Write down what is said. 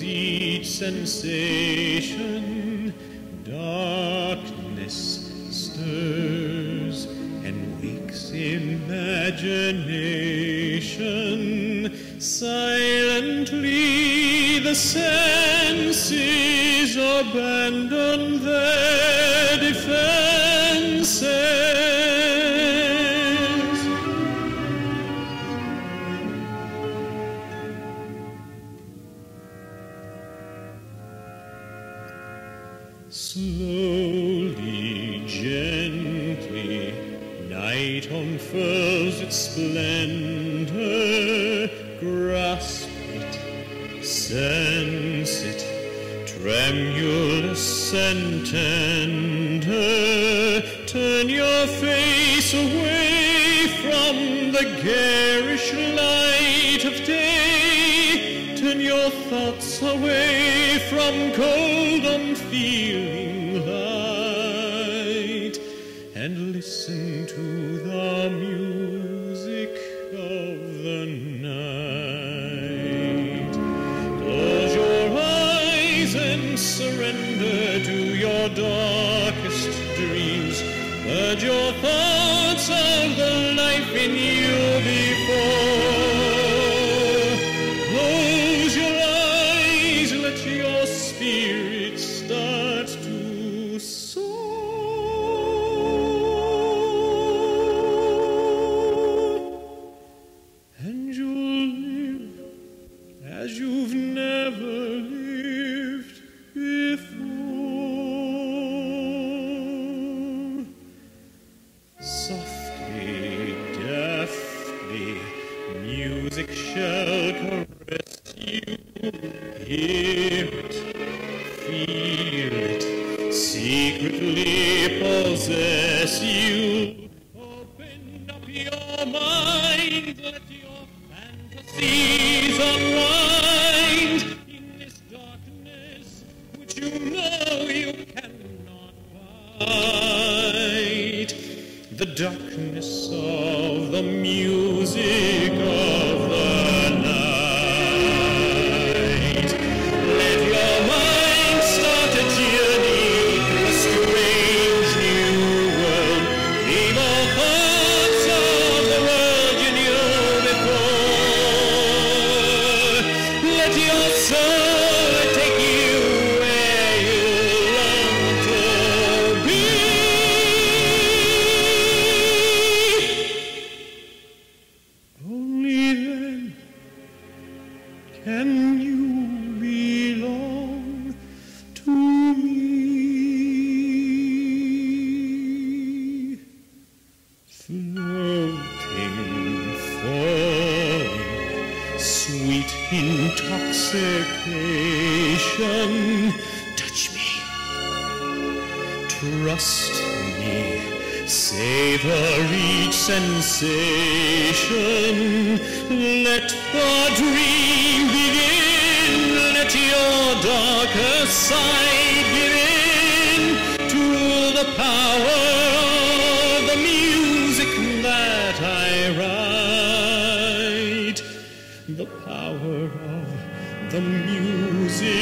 each sensation, darkness stirs and wakes imagination. Silently the senses abandon their defenses. Slowly, gently, night unfurls its splendor. Grasp it, sense it, tremulous and tender. Turn your face away from the garish light of day. Turn your thoughts away from cold, unfeeling light, and listen to the music of the night. Close your eyes and surrender to your darkest dreams. Purge your thoughts of the life in you before. Close your eyes, let your spirit start to soar. And you'll live as you've never lived before. Softly, deftly, music shall caress you. Hear it, feel it, secretly possess you. Open up your mind, let your fantasies unwind in this darkness which you know you cannot fight. The darkness of the music of the night. Let your mind start a journey through a strange new world. Leave all thoughts of the world you knew before. Let your soul take you where you long to be. Only then can you belong to me. Floating, falling, sweet intoxication. Touch me, trust me, savor each sensation. Let the dream begin. Let your darker side give in to the power of the music that I write. The power of the music